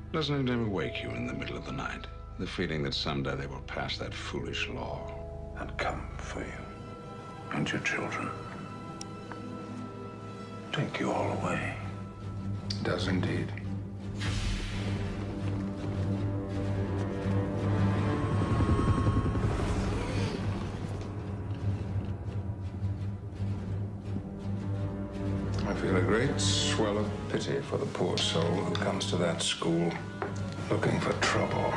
Doesn't it ever wake you in the middle of the night? The feeling that someday they will pass that foolish law and come for you and your children. Take you all away. It does indeed. I feel a great swell of pity for the poor soul who comes to that school looking for trouble.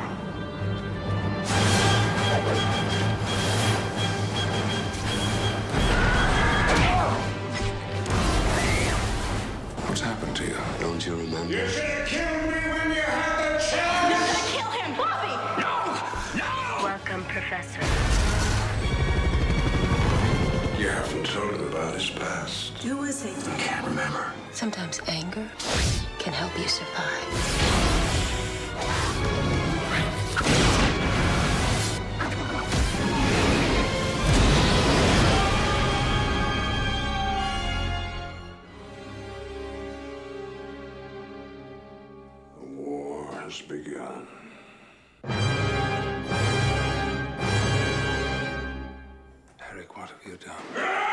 What's happened to you? Don't you remember? You should have killed me when you had the chance! You're gonna kill him, Bobby! No! No! Welcome, Professor. You haven't told him about his past. Who is he? I can't remember. Sometimes anger can help you survive. The war has begun. Eric, what have you done?